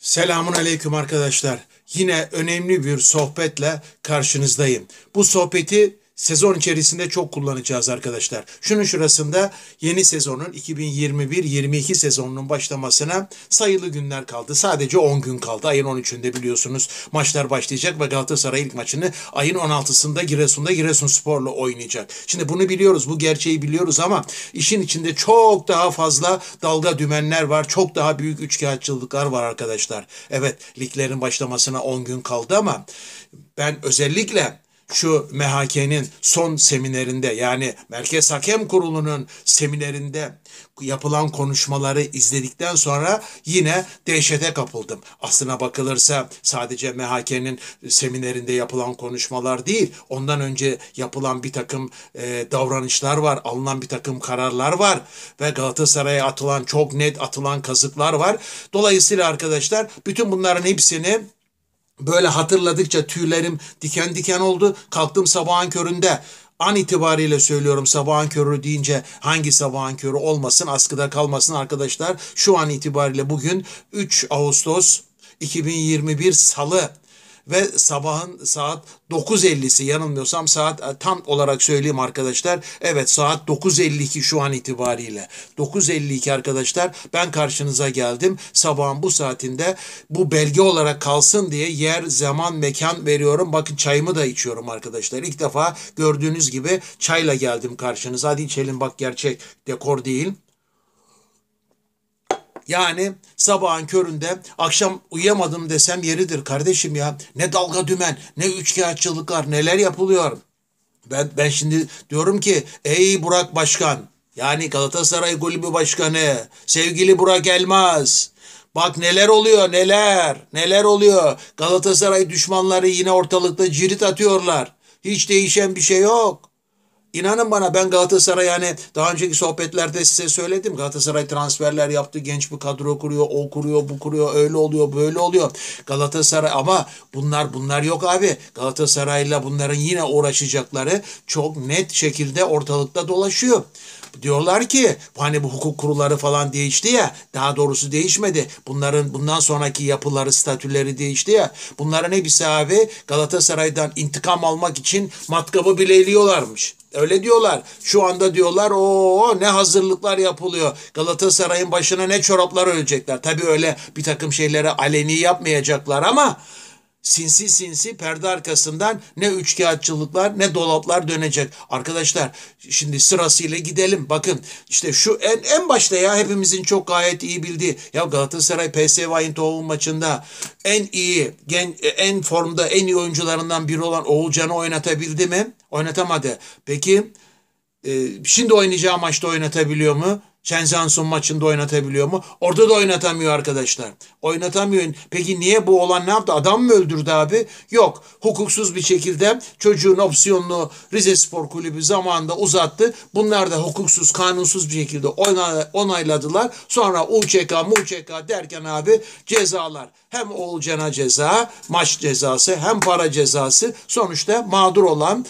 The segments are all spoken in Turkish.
Selamun aleyküm arkadaşlar. Yine önemli bir sohbetle karşınızdayım. Bu sohbeti sezon içerisinde çok kullanacağız arkadaşlar. Şunun şurasında yeni sezonun 2021-22 sezonunun başlamasına sayılı günler kaldı. Sadece 10 gün kaldı. Ayın 13'ünde biliyorsunuz maçlar başlayacak ve Galatasaray ilk maçını ayın 16'sında Giresun'da Giresunspor'la oynayacak. Şimdi bunu biliyoruz, bu gerçeği biliyoruz ama işin içinde çok daha fazla dalga dümenler var. Çok daha büyük üçkağıtçılıklar var arkadaşlar. Evet, liglerin başlamasına 10 gün kaldı ama ben özellikle şu MHK'nin son seminerinde, yani Merkez Hakem Kurulu'nun seminerinde yapılan konuşmaları izledikten sonra yine dehşete kapıldım. Aslına bakılırsa sadece MHK'nin seminerinde yapılan konuşmalar değil, ondan önce yapılan bir takım davranışlar var, alınan bir takım kararlar var ve Galatasaray'a atılan, çok net atılan kazıklar var. Dolayısıyla arkadaşlar bütün bunların hepsini böyle hatırladıkça tüylerim diken diken oldu. Kalktım sabahın köründe. An itibariyle söylüyorum, sabahın körü deyince hangi sabahın körü olmasın, askıda kalmasın arkadaşlar. Şu an itibariyle bugün 3 Ağustos 2021 Salı ve sabahın saat 9.50'si, yanılmıyorsam saat tam olarak söyleyeyim arkadaşlar. Evet, saat 9.52 şu an itibariyle. 9.52 arkadaşlar, ben karşınıza geldim. Sabahın bu saatinde bu belge olarak kalsın diye yer, zaman, mekan veriyorum. Bakın çayımı da içiyorum arkadaşlar. İlk defa gördüğünüz gibi çayla geldim karşınıza. Hadi içelim, bak gerçek dekor değil. Yani sabahın köründe akşam uyuyamadım desem yeridir kardeşim ya. Ne dalga dümen, ne üçkağıtçılıklar, neler yapılıyor. Ben şimdi diyorum ki ey Burak Başkan, yani Galatasaray Kulübü Başkanı, sevgili Burak Elmas. Bak neler oluyor, neler oluyor. Galatasaray düşmanları yine ortalıkta cirit atıyorlar. Hiç değişen bir şey yok. İnanın bana, ben Galatasaray, yani daha önceki sohbetlerde size söyledim. Galatasaray transferler yaptı, genç bir kadro kuruyor, o kuruyor, bu kuruyor, öyle oluyor, böyle oluyor. Galatasaray ama bunlar yok abi. Galatasaray'la bunların yine uğraşacakları çok net şekilde ortalıkta dolaşıyor. Diyorlar ki hani bu hukuk kurulları falan değişti ya, daha doğrusu değişmedi. Bunların bundan sonraki yapıları, statüleri değişti ya. Bunların hepsi abi Galatasaray'dan intikam almak için matkabı bileliyorlarmış. Öyle diyorlar. Şu anda diyorlar o ne hazırlıklar yapılıyor. Galatasaray'ın başına ne çoraplar örecekler. Tabii öyle bir takım şeyleri aleni yapmayacaklar ama sinsi sinsi perde arkasından ne üçkağıtçılıklar ne dolaplar dönecek. Arkadaşlar şimdi sırasıyla gidelim. Bakın işte şu en başta, ya hepimizin çok gayet iyi bildiği, ya Galatasaray PSV Eindhoven maçında en iyi, en formda, en iyi oyuncularından biri olan Oğulcan'ı oynatabildi mi? Oynatamadı. Peki şimdi oynayacağı maçta oynatabiliyor mu? Shenzhen maçında oynatabiliyor mu? Orada da oynatamıyor arkadaşlar. Oynatamıyor. Peki niye, bu olan ne yaptı? Adam mı öldürdü abi? Yok. Hukuksuz bir şekilde çocuğun opsiyonunu Rizespor Kulübü zamanında uzattı. Bunlar da hukuksuz, kanunsuz bir şekilde onayladılar. Sonra UÇK derken abi cezalar. Hem Oğulcan'a ceza, maç cezası, hem para cezası. Sonuçta mağdur olan,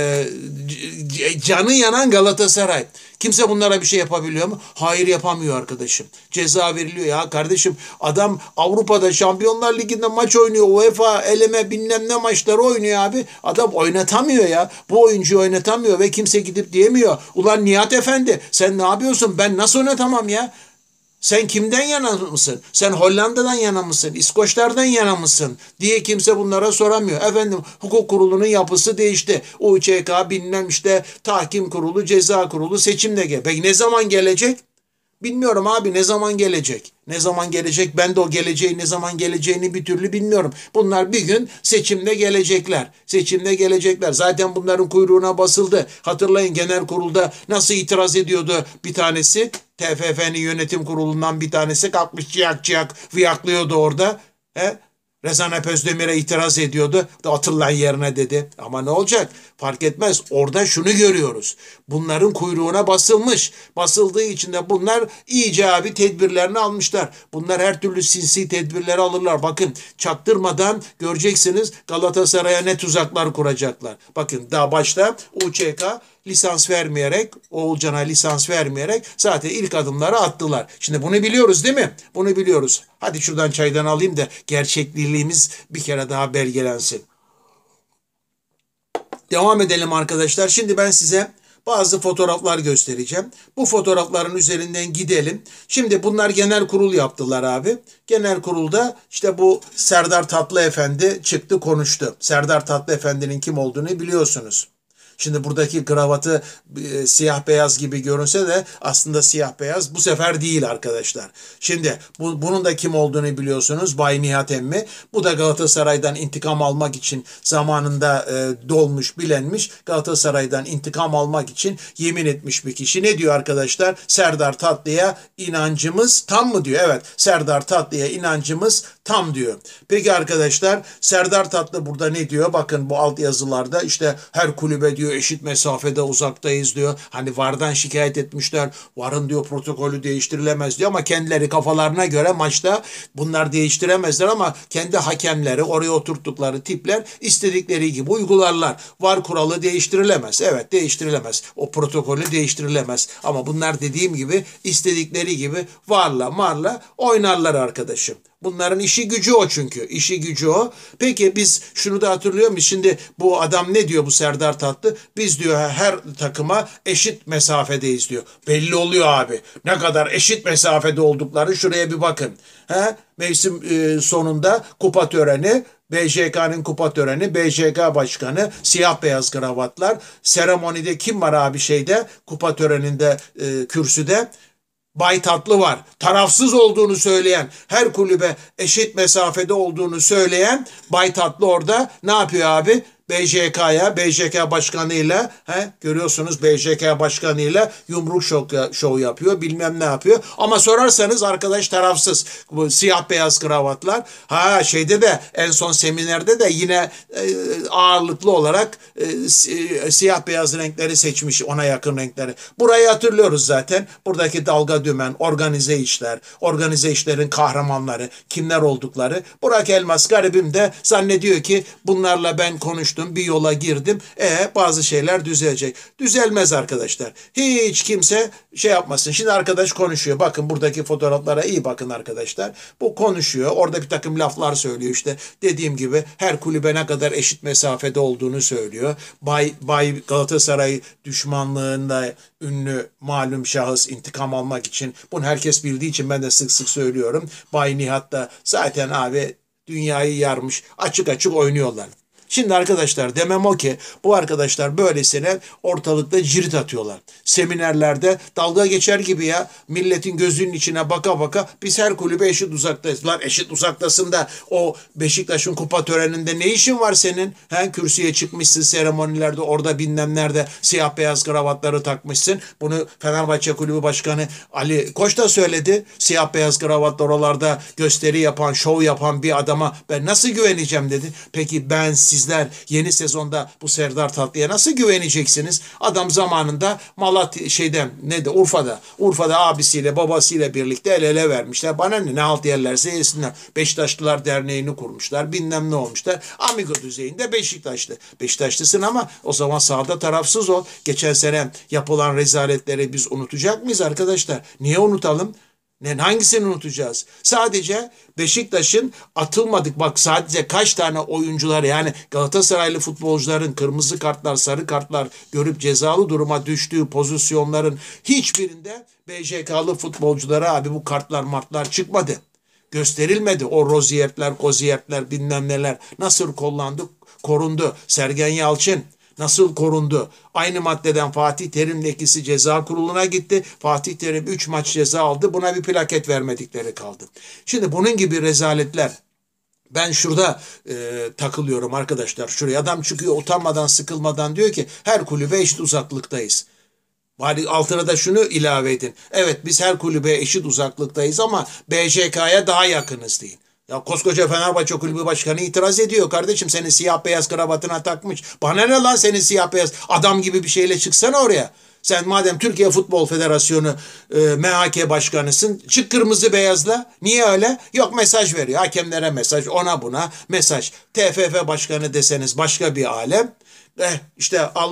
canı yanan Galatasaray. Kimse bunlara bir şey yapabiliyor mu? Hayır, yapamıyor arkadaşım. Ceza veriliyor ya kardeşim. Adam Avrupa'da Şampiyonlar Ligi'nde maç oynuyor. UEFA eleme bilmem ne maçları oynuyor abi. Adam oynatamıyor ya. Bu oyuncuyu oynatamıyor ve kimse gidip diyemiyor. Ulan Nihat Efendi, sen ne yapıyorsun? Ben nasıl oynatamam ya? Sen kimden yana mısın? Sen Hollanda'dan yana mısın? İskoçlardan yana mısın? Diye kimse bunlara soramıyor. Efendim, hukuk kurulunun yapısı değişti. UÇK bilmem işte tahkim kurulu, ceza kurulu, seçim de Peki ne zaman gelecek? Bilmiyorum abi, ne zaman gelecek? Ne zaman gelecek? Ben de o geleceği, ne zaman geleceğini bir türlü bilmiyorum. Bunlar bir gün seçimde gelecekler. Seçimde gelecekler. Zaten bunların kuyruğuna basıldı. Hatırlayın, genel kurulda nasıl itiraz ediyordu bir tanesi? TFF'nin yönetim kurulundan bir tanesi kalkmış ciyak ciyak viyaklıyordu orada. He? Rezan Özdemir'e itiraz ediyordu. Da atıl lan yerine dedi. Ama ne olacak? Fark etmez. Orada şunu görüyoruz. Bunların kuyruğuna basılmış. Basıldığı için de bunlar iyice abi tedbirlerini almışlar. Bunlar her türlü sinsi tedbirleri alırlar. Bakın, çaktırmadan göreceksiniz Galatasaray'a ne tuzaklar kuracaklar. Bakın daha başta UÇK lisans vermeyerek, Oğulcan'a lisans vermeyerek zaten ilk adımları attılar. Şimdi bunu biliyoruz değil mi? Bunu biliyoruz. Hadi şuradan çaydan alayım da gerçekliğimiz bir kere daha belgelensin. Devam edelim arkadaşlar. Şimdi ben size bazı fotoğraflar göstereceğim. Bu fotoğrafların üzerinden gidelim. Şimdi bunlar genel kurul yaptılar abi. Genel kurulda işte bu Serdar Tatlıefendi çıktı konuştu. Serdar Tatlıefendi'nin kim olduğunu biliyorsunuz. Şimdi buradaki kravatı siyah beyaz gibi görünse de aslında siyah beyaz bu sefer değil arkadaşlar. Şimdi bunun da kim olduğunu biliyorsunuz. Bay Nihat Emmi. Bu da Galatasaray'dan intikam almak için zamanında dolmuş, bilenmiş. Galatasaray'dan intikam almak için yemin etmiş bir kişi. Ne diyor arkadaşlar? Serdar Tatlı'ya inancımız tam mı diyor? Evet, Serdar Tatlı'ya inancımız tam diyor. Peki arkadaşlar, Serdar Tatlı burada ne diyor? Bakın bu alt yazılarda işte her kulübe diyor eşit mesafede uzaktayız diyor. Hani VAR'dan şikayet etmişler. VAR'ın diyor protokolü değiştirilemez diyor ama kendileri kafalarına göre maçta bunlar değiştiremezler ama kendi hakemleri oraya oturttukları tipler istedikleri gibi uygularlar. VAR kuralı değiştirilemez. Evet, değiştirilemez. O protokolü değiştirilemez. Ama bunlar dediğim gibi istedikleri gibi VAR'la marla oynarlar arkadaşım. Bunların işi gücü o çünkü. İşi gücü o. Peki biz şunu da hatırlıyor muyuz? Şimdi bu adam ne diyor bu Serdar Tatlı? Biz diyor her takıma eşit mesafedeyiz diyor. Belli oluyor abi. Ne kadar eşit mesafede oldukları şuraya bir bakın. Mevsim sonunda kupa töreni, BJK'nın kupa töreni, BJK başkanı, siyah beyaz kravatlar. Seremonide kim var abi şeyde? Kupa töreninde, kürsüde? Bay Tatlı var. Tarafsız olduğunu söyleyen, her kulübe eşit mesafede olduğunu söyleyen Bay Tatlı orada ne yapıyor abi? BJK başkanıyla görüyorsunuz BJK başkanıyla yumruk şovu yapıyor, bilmem ne yapıyor. Ama sorarsanız arkadaş tarafsız. Bu siyah beyaz kravatlar. Şeyde de en son seminerde de yine ağırlıklı olarak siyah beyaz renkleri seçmiş, ona yakın renkleri. Burayı hatırlıyoruz zaten. Buradaki dalga dümen, organize işler, organize işlerin kahramanları, kimler oldukları. Burak Elmas garibim de zannediyor ki bunlarla ben konuştum, bir yola girdim. Bazı şeyler düzelecek. Düzelmez arkadaşlar. Hiç kimse şey yapmasın. Şimdi arkadaş konuşuyor. Bakın buradaki fotoğraflara iyi bakın arkadaşlar. Bu konuşuyor. Orada bir takım laflar söylüyor işte. Dediğim gibi her kulübe ne kadar eşit mesafede olduğunu söylüyor. Bay Galatasaray düşmanlığında ünlü malum şahıs intikam almak için. Bunu herkes bildiği için ben de sık sık söylüyorum. Bay Nihat da zaten abi dünyayı yarmış. Açık açık oynuyorlar. Şimdi arkadaşlar demem o ki bu arkadaşlar böylesine ortalıkta cirit atıyorlar. Seminerlerde dalga geçer gibi ya milletin gözünün içine baka baka biz her kulübe eşit uzaktayız. Lan eşit uzaktasın da o Beşiktaş'ın kupa töreninde ne işin var senin? Kürsüye çıkmışsın seremonilerde orada bilmem nerede siyah beyaz kravatları takmışsın. Bunu Fenerbahçe Kulübü Başkanı Ali Koç da söyledi. Siyah beyaz kravatlar oralarda gösteri yapan, şov yapan bir adama ben nasıl güveneceğim dedi. Peki sizler yeni sezonda bu Serdar Tatlı'ya nasıl güveneceksiniz? Adam zamanında Urfa'da abisiyle babasıyla birlikte el ele vermişler. Bana ne halt yerlerse yesinler. Beşiktaşlılar Derneği'ni kurmuşlar. Bilmem ne olmuşlar. Amigo düzeyinde Beşiktaşlı. Beşiktaşlısın ama o zaman sahada tarafsız ol. Geçen sene yapılan rezaletleri biz unutacak mıyız arkadaşlar? Niye unutalım? Hangisini unutacağız? Sadece Beşiktaş'ın atılmadık bak sadece kaç tane oyuncular yani Galatasaraylı futbolcuların kırmızı kartlar, sarı kartlar görüp cezalı duruma düştüğü pozisyonların hiçbirinde BJK'lı futbolculara abi bu martlar çıkmadı. Gösterilmedi. O koziyertler bilmem neler nasıl korundu. Sergen Yalçın nasıl korundu? Aynı maddeden Fatih Terim'le ikisi ceza kuruluna gitti. Fatih Terim 3 maç ceza aldı. Buna bir plaket vermedikleri kaldı. Şimdi bunun gibi rezaletler. Ben şurada takılıyorum arkadaşlar. Şuraya adam çıkıyor utanmadan sıkılmadan diyor ki her kulübe eşit uzaklıktayız. Bari altına da şunu ilave edin. Evet biz her kulübe eşit uzaklıktayız ama BJK'ya daha yakınız deyin. Ya koskoca Fenerbahçe Kulübü Başkanı itiraz ediyor. Kardeşim senin siyah beyaz kravatına takmış. Bana ne lan senin siyah beyaz adam gibi bir şeyle çıksana oraya. Sen madem Türkiye Futbol Federasyonu MHK başkanısın çık kırmızı beyazla. Niye öyle? Yok mesaj veriyor. Hakemlere mesaj ona buna mesaj. TFF başkanı deseniz başka bir alem. İşte alın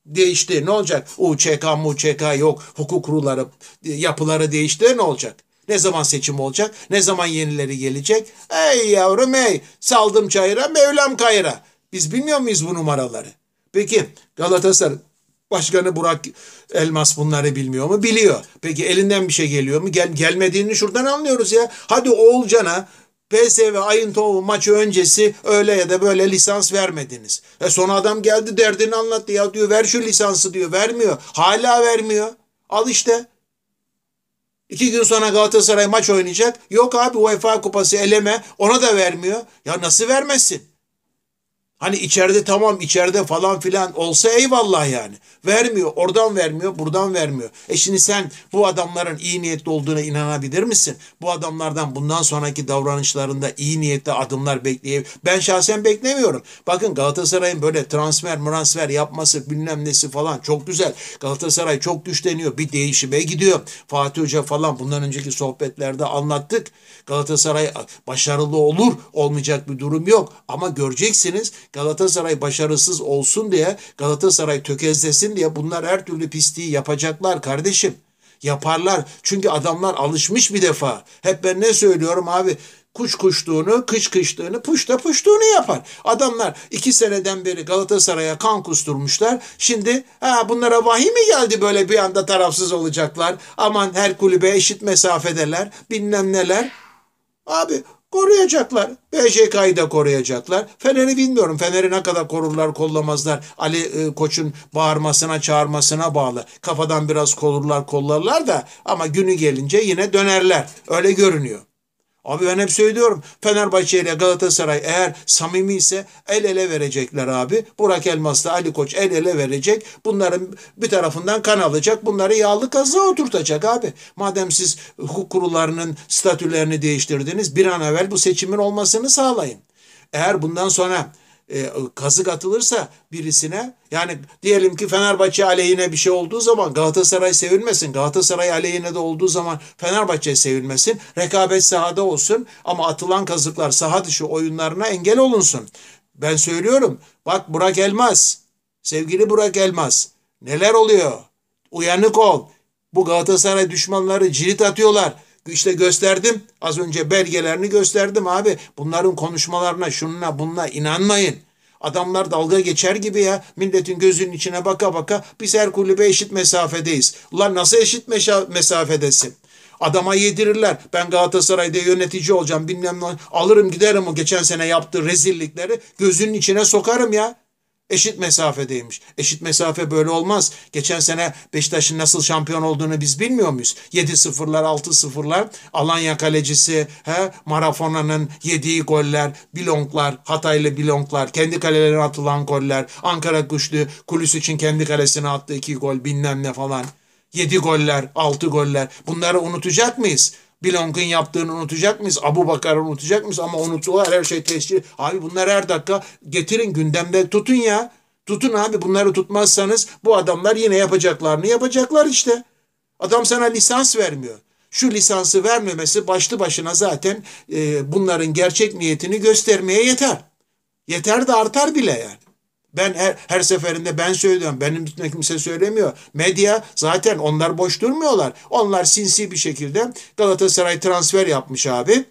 Değişti. Ne olacak? UÇK, MUÇK yok. Hukuk kuruları, yapıları değişti. Ne olacak? Ne zaman seçim olacak? Ne zaman yenileri gelecek? Ey yavrum ey! Saldım çayıra, Mevlam kayıra. Biz bilmiyor muyuz bu numaraları? Peki Galatasaray Başkanı Burak Elmas bunları bilmiyor mu? Biliyor. Peki elinden bir şey geliyor mu? Gelmediğini şuradan anlıyoruz ya. Hadi Oğulcan'a PSV Eindhoven maçı öncesi öyle ya da böyle lisans vermediniz. Sonra adam geldi derdini anlattı. Ya diyor ver şu lisansı diyor. Vermiyor. Hala vermiyor. Al işte. 2 gün sonra Galatasaray maç oynayacak. Yok abi UEFA Kupası eleme. Ona da vermiyor. Ya nasıl vermezsin? Hani içeride tamam içeride falan filan olsa eyvallah yani. Vermiyor. Oradan vermiyor. Buradan vermiyor. Şimdi sen bu adamların iyi niyetli olduğuna inanabilir misin? Bu adamlardan bundan sonraki davranışlarında iyi niyetli adımlar ben şahsen beklemiyorum. Bakın Galatasaray'ın böyle transfer yapması bilmem nesi falan çok güzel. Galatasaray çok güçleniyor. Bir değişime gidiyor. Fatih Hoca falan bundan önceki sohbetlerde anlattık. Galatasaray başarılı olur. Olmayacak bir durum yok. Ama göreceksiniz Galatasaray başarısız olsun diye, Galatasaray tökezlesin diye bunlar her türlü pisliği yapacaklar kardeşim. Yaparlar. Çünkü adamlar alışmış bir defa. Hep ben ne söylüyorum abi? Kuş kuştuğunu, kış kıştığını, puş da puştuğunu yapar. Adamlar 2 seneden beri Galatasaray'a kan kusturmuşlar. Şimdi bunlara vahiy mi geldi böyle bir anda tarafsız olacaklar? Aman her kulübe eşit mesafedeler, bilmem neler. Abi koruyacaklar. BJK'yı da koruyacaklar. Fener'i bilmiyorum. Fener'i ne kadar korurlar kollamazlar. Ali Koç'un bağırmasına çağırmasına bağlı. Kafadan biraz korurlar kollarlar da ama günü gelince yine dönerler. Öyle görünüyor. Abi ben hep söylüyorum. Fenerbahçe ile Galatasaray eğer samimi ise el ele verecekler abi. Burak Elmas'la Ali Koç el ele verecek. Bunların bir tarafından kan alacak. Bunları yağlı kazığa oturtacak abi. Madem siz hukuk kurullarının statülerini değiştirdiniz bir an evvel bu seçimin olmasını sağlayın. Eğer bundan sonra kazık atılırsa birisine yani diyelim ki Fenerbahçe aleyhine bir şey olduğu zaman Galatasaray sevilmesin. Galatasaray aleyhine de olduğu zaman Fenerbahçe sevilmesin. Rekabet sahada olsun ama atılan kazıklar saha dışı oyunlarına engel olunsun. Ben söylüyorum bak Burak Elmas sevgili Burak Elmas neler oluyor? Uyanık ol. Bu Galatasaray düşmanları cirit atıyorlar. İşte gösterdim. Az önce belgelerini gösterdim abi. Bunların konuşmalarına, şununa, bununla inanmayın. Adamlar dalga geçer gibi ya. Milletin gözünün içine baka baka biz her kulübe eşit mesafedeyiz. Ulan nasıl eşit mesafedesin? Adama yedirirler. Ben Galatasaray'da yönetici olacağım bilmem ne. Alırım giderim o geçen sene yaptığı rezillikleri gözünün içine sokarım ya. Eşit mesafedeymiş. Eşit mesafe böyle olmaz. Geçen sene Beşiktaş'ın nasıl şampiyon olduğunu biz bilmiyor muyuz? 7-0'lar, 6-0'lar, Alanya kalecisi, Marafona'nın yediği goller, Bilonklar, Hataylı Bilonklar, kendi kalelerine atılan goller, Ankara Güçlü Kulüs için kendi kalesine attığı 2 gol bilmem ne falan. 7 goller, 6 goller. Bunları unutacak mıyız? Bilonk'un yaptığını unutacak mıyız? Abubakar'ı unutacak mıyız? Ama unutuyorlar her şey tescil. Abi bunları her dakika getirin gündemde tutun ya. Tutun abi bunları tutmazsanız bu adamlar yine yapacaklarını yapacaklar işte. Adam sana lisans vermiyor. Şu lisansı vermemesi başlı başına zaten bunların gerçek niyetini göstermeye yeter. Yeter de artar bile yani. Ben her seferinde ben söylüyorum. Benim üstüne kimse söylemiyor. Medya zaten onlar boş durmuyorlar. Onlar sinsi bir şekilde Galatasaray transfer yapmış abi.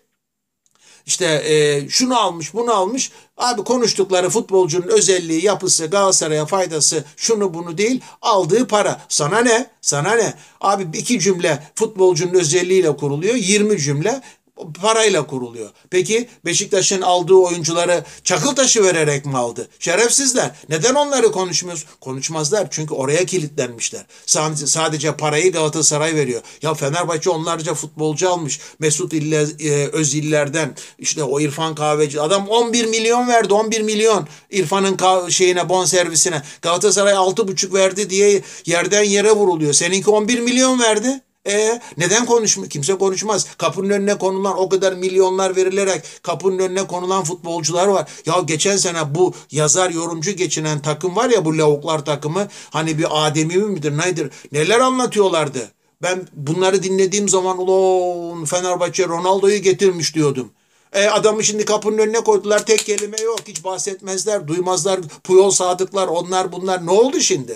İşte şunu almış bunu almış. Abi konuştukları futbolcunun özelliği yapısı Galatasaray'a faydası şunu bunu değil aldığı para. Sana ne? Sana ne? Abi 2 cümle futbolcunun özelliğiyle kuruluyor. 20 cümle parayla kuruluyor. Peki Beşiktaş'ın aldığı oyuncuları çakıl taşı vererek mi aldı? Şerefsizler. Neden onları konuşmuyoruz? Konuşmazlar çünkü oraya kilitlenmişler. Sadece parayı Galatasaray veriyor. Ya Fenerbahçe onlarca futbolcu almış. Mesut Öziller'den işte o İrfan Kahveci. Adam 11 milyon verdi. 11 milyon İrfan'ın bonservisine. Galatasaray 6,5 verdi diye yerden yere vuruluyor. Seninki 11 milyon verdi. Neden konuşmuyor? Kimse konuşmaz. Kapının önüne konulan o kadar milyonlar verilerek kapının önüne konulan futbolcular var. Ya geçen sene bu yazar yorumcu geçinen takım var ya bu lavuklar takımı hani bir Ademi midir nedir? Neler anlatıyorlardı? Ben bunları dinlediğim zaman ulan Fenerbahçe Ronaldo'yu getirmiş diyordum. Adamı şimdi kapının önüne koydular tek kelime yok. Hiç bahsetmezler, duymazlar. Puyol Sadıklar onlar bunlar ne oldu şimdi?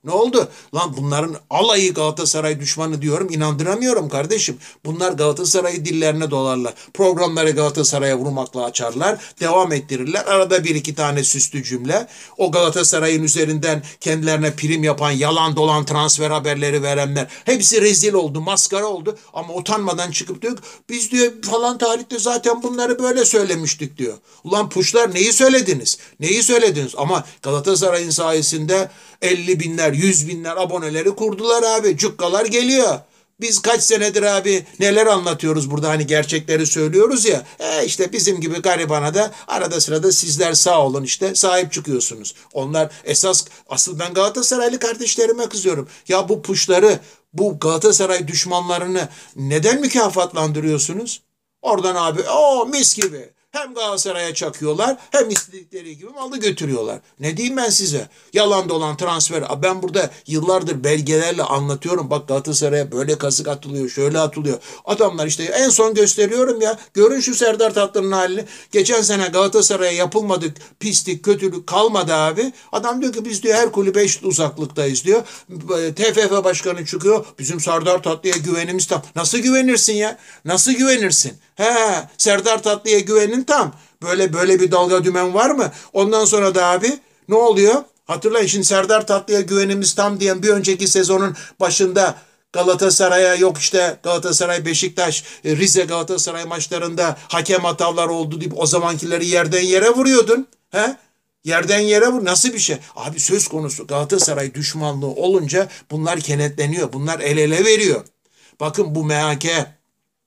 Ne oldu? Lan bunların alayı Galatasaray düşmanı diyorum. İnandıramıyorum kardeşim. Bunlar Galatasaray'ı dillerine dolarlar. Programları Galatasaray'a vurmakla açarlar. Devam ettirirler. Arada bir iki tane süslü cümle. O Galatasaray'ın üzerinden kendilerine prim yapan, yalan dolan transfer haberleri verenler. Hepsi rezil oldu, maskara oldu. Ama utanmadan çıkıp diyor biz diyor falan tarihte zaten bunları böyle söylemiştik diyor. Ulan puşlar neyi söylediniz? Neyi söylediniz? Ama Galatasaray'ın sayesinde 50 binler, 100 binler aboneleri kurdular abi. Cukkalar geliyor. Biz kaç senedir abi neler anlatıyoruz burada hani gerçekleri söylüyoruz ya. İşte bizim gibi garibana da arada sırada sizler sağ olun işte sahip çıkıyorsunuz. Onlar asıl ben Galatasaraylı kardeşlerime kızıyorum. Ya bu puşları bu Galatasaray düşmanlarını neden mükafatlandırıyorsunuz? Oradan abi o mis gibi. Hem Galatasaray'a çakıyorlar hem istedikleri gibi malı götürüyorlar. Ne diyeyim ben size? Yalan dolan transfer. Ben burada yıllardır belgelerle anlatıyorum. Bak Galatasaray'a böyle kazık atılıyor, şöyle atılıyor. Adamlar işte en son gösteriyorum ya. Görün şu Serdar Tatlı'nın halini. Geçen sene Galatasaray'a yapılmadık, pislik, kötülük kalmadı abi. Adam diyor ki biz diyor her kulübe eşit uzaklıktayız diyor. TFF başkanı çıkıyor. Bizim Serdar Tatlı'ya güvenimiz tam. Nasıl güvenirsin ya? Nasıl güvenirsin? Serdar Tatlı'ya güvenin tam. Böyle bir dalga dümen var mı? Ondan sonra da abi ne oluyor? Hatırlayın şimdi Serdar Tatlı'ya güvenimiz tam diyen bir önceki sezonun başında Galatasaray'a yok işte Galatasaray Beşiktaş Rize Galatasaray maçlarında hakem hatalar oldu deyip o zamankileri yerden yere vuruyordun. Yerden yere vur. Nasıl bir şey? Abi söz konusu Galatasaray düşmanlığı olunca bunlar kenetleniyor. Bunlar el ele veriyor. Bakın bu MHK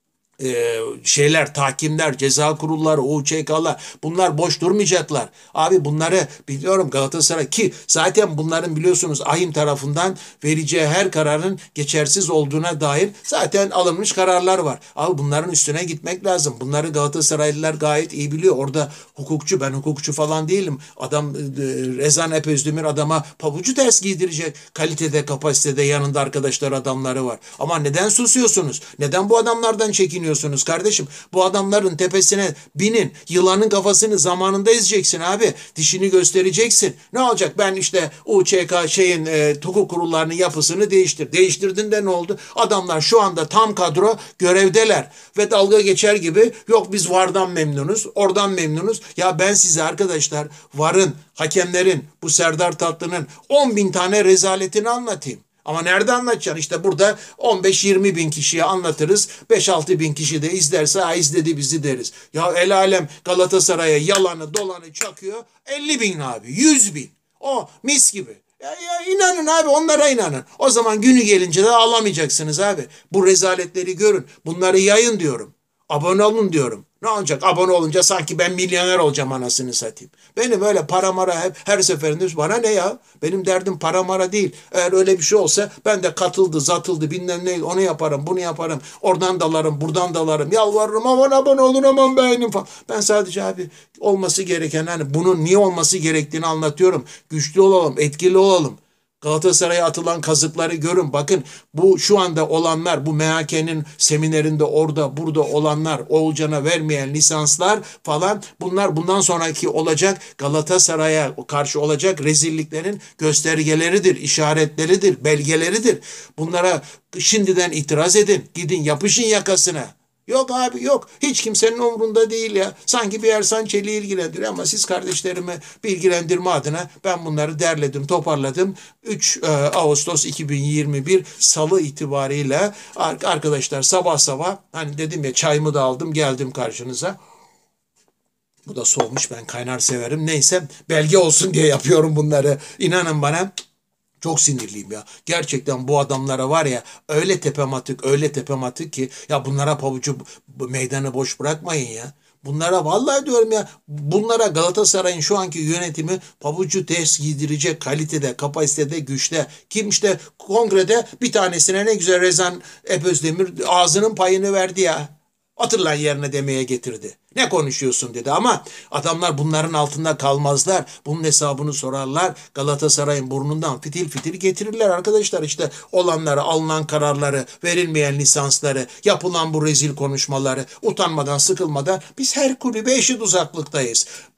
tahkimler, ceza kurulları, UÇK'lar bunlar boş durmayacaklar. Abi bunları biliyorum Galatasaray ki zaten bunların biliyorsunuz AİM tarafından vereceği her kararın geçersiz olduğuna dair zaten alınmış kararlar var. Abi bunların üstüne gitmek lazım. Bunları Galatasaraylılar gayet iyi biliyor. Orada hukukçu, ben hukukçu falan değilim. Adam Rezan Epözdemir adama pabucu ters giydirecek kalitede, kapasitede yanında arkadaşlar adamları var. Ama neden susuyorsunuz? Neden bu adamlardan çekiniyorsunuz? Kardeşim bu adamların tepesine binin, yılanın kafasını zamanında ezeceksin abi, dişini göstereceksin. Ne olacak? Ben işte UÇK hukuk kurullarının yapısını değiştirdin de ne oldu? Adamlar şu anda tam kadro görevdeler ve dalga geçer gibi yok biz VAR'dan memnunuz, oradan memnunuz. Ya ben size arkadaşlar VAR'ın, hakemlerin, bu Serdar Tatlı'nın 10 bin tane rezaletini anlatayım. Ama nerede anlatacaksın? İşte burada 15-20 bin kişiye anlatırız. 5-6 bin kişi de izlerse izledi bizi deriz. Ya el alem Galatasaray'a yalanı dolanı çakıyor. 50 bin abi, 100 bin. O mis gibi. Ya inanın abi, onlara inanın. O zaman günü gelince de ağlamayacaksınız abi. Bu rezaletleri görün. Bunları yayın diyorum. Abone olun diyorum. Ne olacak? Abone olunca sanki ben milyoner olacağım anasını satayım. Benim öyle para mara her seferinde bana ne ya? Benim derdim para mara değil. Eğer öyle bir şey olsa ben de katıldı, zatıldı, bilmem ne onu yaparım, bunu yaparım. Oradan dalarım, buradan dalarım. Yalvarırım aman abone olun aman beğenin falan. Ben sadece abi olması gereken hani bunun niye olması gerektiğini anlatıyorum. Güçlü olalım, etkili olalım. Galatasaray'a atılan kazıkları görün. Bakın bu şu anda olanlar, bu MHK'nin seminerinde orada burada olanlar, Oğulcan'a vermeyen lisanslar falan, bunlar bundan sonraki olacak Galatasaray'a karşı olacak rezilliklerin göstergeleridir, işaretleridir, belgeleridir. Bunlara şimdiden itiraz edin. Gidin yapışın yakasına. Yok abi yok. Hiç kimsenin umrunda değil ya. Sanki bir Ersan Çelik'i ilgilendiriyor ama siz kardeşlerimi bilgilendirme adına ben bunları derledim, toparladım. 3 Ağustos 2021 Salı itibariyle arkadaşlar sabah sabah hani dedim ya çayımı da aldım geldim karşınıza. Bu da soğumuş, ben kaynar severim. Neyse belge olsun diye yapıyorum bunları. İnanın bana. Çok sinirliyim ya. Gerçekten bu adamlara var ya öyle tepem atık ki ya bunlara pabucu meydanı boş bırakmayın ya. Bunlara vallahi diyorum ya, bunlara Galatasaray'ın şu anki yönetimi pabucu ters giydirecek kalitede, kapasitede, güçte. Kim işte kongrede bir tanesine ne güzel Rezan Epözdemir ağzının payını verdi ya. Atırlan yerine demeye getirdi. Ne konuşuyorsun dedi ama adamlar bunların altında kalmazlar. Bunun hesabını sorarlar. Galatasaray'ın burnundan fitil fitil getirirler arkadaşlar. İşte olanları, alınan kararları, verilmeyen lisansları, yapılan bu rezil konuşmaları utanmadan, sıkılmadan biz her kulübe eşit uzaklıktayız.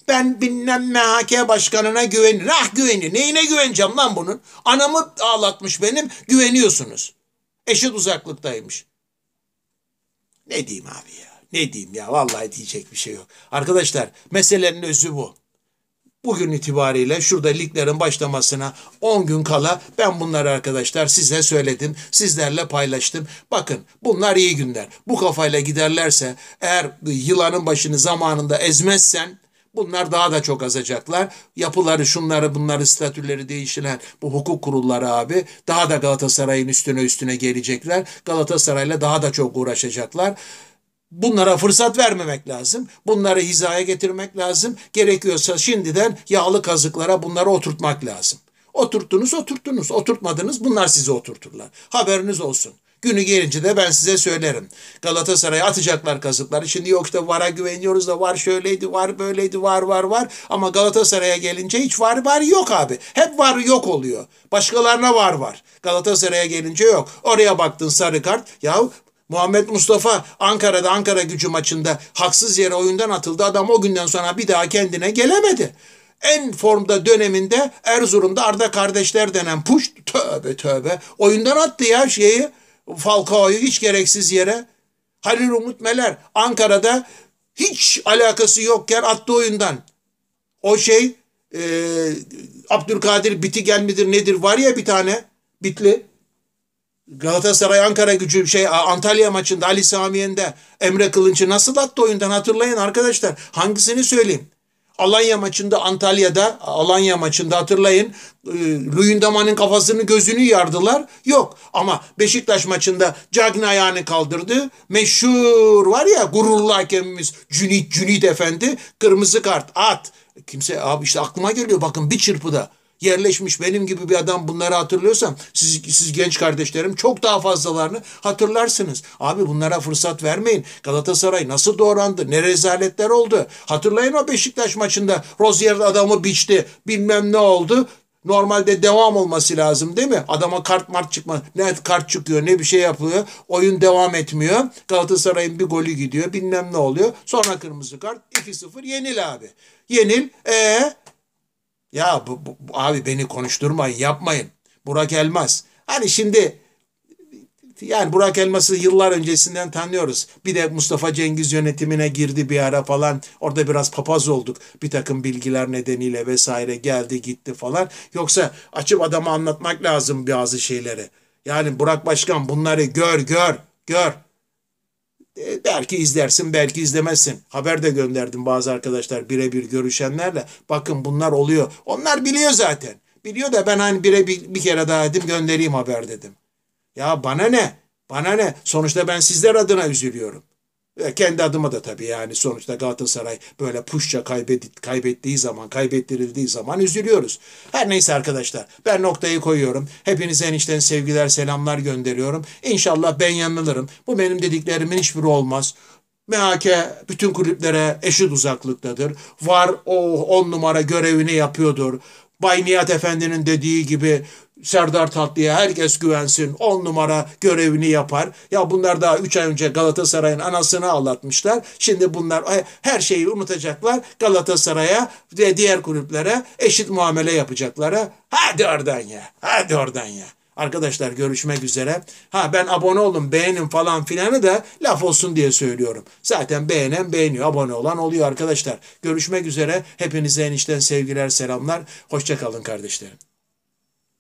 Ben bilmem MHK başkanına güvenir. Ah güvenir. Neyine güveneceğim lan bunun? Anamı ağlatmış benim. Güveniyorsunuz. Eşit uzaklıktaymış. Ne diyeyim abi ya? Ne diyeyim ya? Vallahi diyecek bir şey yok. Arkadaşlar meselenin özü bu. Bugün itibariyle şurada liglerin başlamasına 10 gün kala ben bunları arkadaşlar size söyledim. Sizlerle paylaştım. Bakın bunlar iyi günler. Bu kafayla giderlerse eğer yılanın başını zamanında ezmezsen bunlar daha da çok azacaklar. Yapıları şunları bunları statüleri değiştiren bu hukuk kurulları abi daha da Galatasaray'ın üstüne gelecekler. Galatasaray'la daha da çok uğraşacaklar. Bunlara fırsat vermemek lazım. Bunları hizaya getirmek lazım. Gerekiyorsa şimdiden yağlı kazıklara bunları oturtmak lazım. Oturttunuz. Oturtmadınız bunlar sizi oturturlar. Haberiniz olsun. Günü gelince de ben size söylerim. Galatasaray'a atacaklar kazıkları. Şimdi yok işte VAR'a güveniyoruz da VAR şöyleydi, VAR böyleydi, VAR. Ama Galatasaray'a gelince hiç VAR yok abi. Hep VAR yok oluyor. Başkalarına var. Galatasaray'a gelince yok. Oraya baktın sarı kart. Yahu Muhammed Mustafa Ankara'da Ankara-Gücü maçında haksız yere oyundan atıldı. Adam o günden sonra bir daha kendine gelemedi. En formda döneminde Erzurum'da Arda kardeşler denen puş tövbe oyundan attı ya Falcao'yu hiç gereksiz yere. Halil Umut Meler Ankara'da hiç alakası yokken attı oyundan. O e, Abdülkadir Bitigel midir nedir var ya bir tane Bitli. Galatasaray Ankara-Gücü Antalya maçında Ali Samiyen'de Emre Kılınç'ı nasıl attı oyundan hatırlayın arkadaşlar. Hangisini söyleyeyim? Alanya maçında hatırlayın. Luyendama'nın kafasını gözünü yardılar. Yok ama Beşiktaş maçında Cagney ayağını kaldırdı. Meşhur var ya gururlu hakemimiz Cüneyt Efendi kırmızı kart at. Kimse abi işte aklıma geliyor bakın bir çırpıda. Yerleşmiş benim gibi bir adam bunları hatırlıyorsam siz genç kardeşlerim çok daha fazlalarını hatırlarsınız. Abi bunlara fırsat vermeyin. Galatasaray nasıl doğrandı? Ne rezaletler oldu? Hatırlayın o Beşiktaş maçında Rozier adamı biçti. Bilmem ne oldu. Normalde devam olması lazım değil mi? Adama kart çıkma. Ne kart çıkıyor ne bir şey yapıyor. Oyun devam etmiyor. Galatasaray'ın bir golü gidiyor. Bilmem ne oluyor. Sonra kırmızı kart 2-0 yenil abi. Yenil. Ya abi beni konuşturmayın yapmayın. Burak Elmas. Hani şimdi yani Burak Elmas'ı yıllar öncesinden tanıyoruz. Bir de Mustafa Cengiz yönetimine girdi bir ara falan. Orada biraz papaz olduk. Bir takım bilgiler nedeniyle vesaire geldi gitti falan. Yoksa açıp adama anlatmak lazım bazı şeyleri. Yani Burak Başkan bunları gör. Belki izlersin, belki izlemezsin. Haber de gönderdim bazı arkadaşlar birebir görüşenlerle. Bakın bunlar oluyor. Onlar biliyor zaten. Biliyor da ben hani bir kere daha dedim göndereyim haber dedim. Ya bana ne? Bana ne? Sonuçta ben sizler adına üzülüyorum. Kendi adıma da tabii yani sonuçta Galatasaray böyle puşça kaybettirildiği zaman üzülüyoruz. Her neyse arkadaşlar ben noktayı koyuyorum. Hepinize enişten sevgiler selamlar gönderiyorum. İnşallah ben yanılırım. Bu benim dediklerimin hiçbiri olmaz. MHK bütün kulüplere eşit uzaklıktadır. VAR o 10 numara görevini yapıyordur. Bay Nihat Efendi'nin dediği gibi Serdar Tatlı'ya herkes güvensin 10 numara görevini yapar. Ya bunlar daha 3 ay önce Galatasaray'ın anasını ağlatmışlar. Şimdi bunlar her şeyi unutacaklar. Galatasaray'a ve diğer kulüplere eşit muamele yapacaklara. Hadi oradan ya. Arkadaşlar görüşmek üzere. Ben abone olun beğenin falan filanı da laf olsun diye söylüyorum. Zaten beğenen beğeniyor abone olan oluyor arkadaşlar. Görüşmek üzere. Hepinize enişten sevgiler selamlar. Hoşça kalın kardeşlerim.